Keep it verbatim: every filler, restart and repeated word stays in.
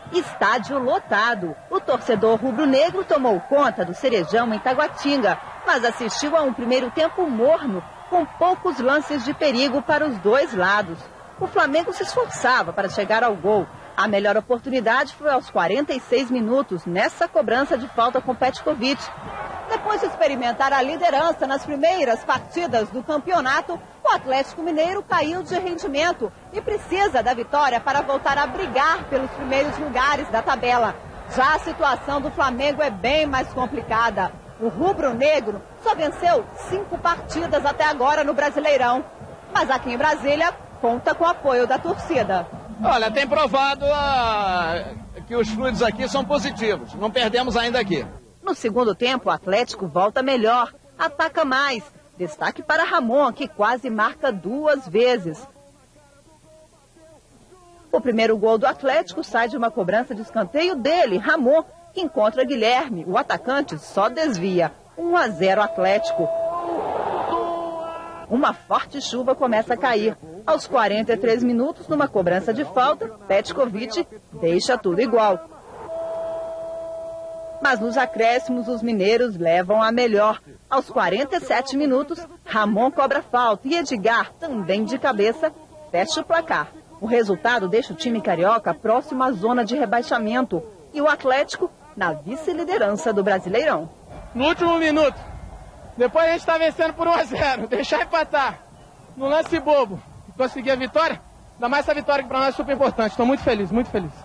Estádio lotado. O torcedor rubro-negro tomou conta do Cerejão em Taguatinga, mas assistiu a um primeiro tempo morno, com poucos lances de perigo para os dois lados. O Flamengo se esforçava para chegar ao gol. A melhor oportunidade foi aos quarenta e seis minutos, nessa cobrança de falta com Petkovic. Depois de experimentar a liderança nas primeiras partidas do campeonato, o Atlético Mineiro caiu de rendimento e precisa da vitória para voltar a brigar pelos primeiros lugares da tabela. Já a situação do Flamengo é bem mais complicada. O rubro-negro só venceu cinco partidas até agora no Brasileirão. Mas aqui em Brasília, conta com o apoio da torcida. Olha, tem provado uh, que os fluidos aqui são positivos. Não perdemos ainda aqui. No segundo tempo, o Atlético volta melhor, ataca mais. Destaque para Ramon, que quase marca duas vezes. O primeiro gol do Atlético sai de uma cobrança de escanteio dele, Ramon, que encontra Guilherme. O atacante só desvia. um a zero Atlético. Uma forte chuva começa a cair. Aos quarenta e três minutos, numa cobrança de falta, Petkovic deixa tudo igual. Mas nos acréscimos, os mineiros levam a melhor. Aos quarenta e sete minutos, Ramon cobra falta e Edgar, também de cabeça, fecha o placar. O resultado deixa o time carioca próximo à zona de rebaixamento e o Atlético na vice-liderança do Brasileirão. No último minuto, depois a gente está vencendo por um a zero, deixar empatar no lance bobo e conseguir a vitória, ainda mais essa vitória que para nós é super importante. Estou muito feliz, muito feliz.